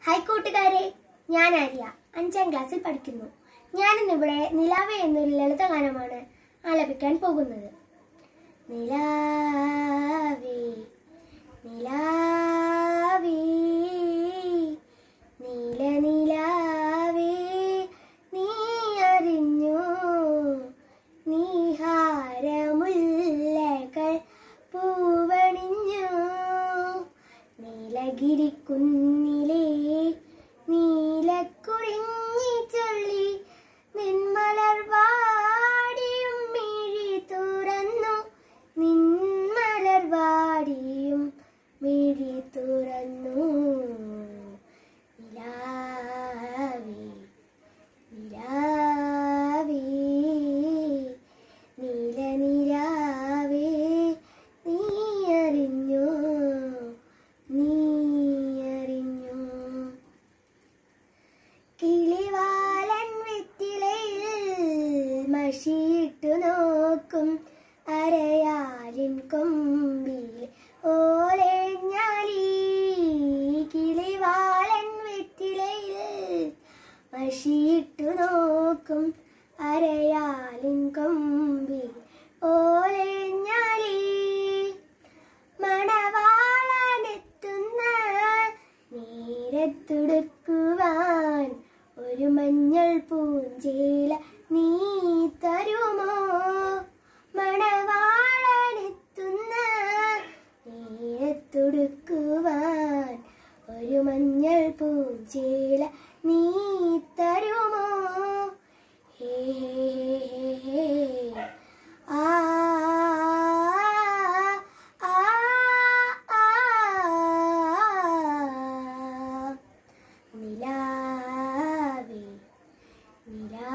Hi കൂട്ടുകാരെ, ഞാൻ ആര്യ 5ാം ക്ലാസ്സിൽ പഠിക്കുന്നു. ഞാനിന്നിവിടെ നിലാവേ എന്നൊരു ലളിതഗാനമാണ് ആലപിക്കാൻ പോകുന്നത്. നിലാവേ നിലാവേ നീല നിലാവേ നീ അറിഞ്ഞോ നീഹാരമുല്ലകൾ പൂവണിഞ്ഞു നീലഗിരിക്കുന്നിലേ നീലക്കുറിഞ്ഞി ചൊല്ലി നിന്മലർവാടിയും മിഴി തുറന്നു നിന്മലർവാടിയും മിഴി തുറന്നു നിലാവേ നിലാവേ നീല നിലാവേ നീ അറിഞ്ഞോ നീ അറിഞ്ഞോ കിളിവാലൻ വെറ്റിലയിൽ മഷിയിട്ടു നോക്കും അരയാലിൻ കൊമ്പിൽ ഓലഞ്ഞാലി കിളിവാലൻ വെറ്റിലയിൽ മഷിയിട്ടു നോക്കും അരയാലിൻ കൊമ്പിൽ ഓലഞ്ഞാലി മണവാളനെത്തുന്ന നേരത്തുടുക്കുവാൻ ഒരു മഞ്ഞൾ പൂഞ്ചേല നീ തരുമോ? മണവാളനെത്തുന്ന നേരത്തുടുക്കുവാൻ ഒരു മഞ്ഞൾ പൂഞ്ചേല നീ തരുമോ? ഹേ ഹേ ആ നിലാവേ നിലാ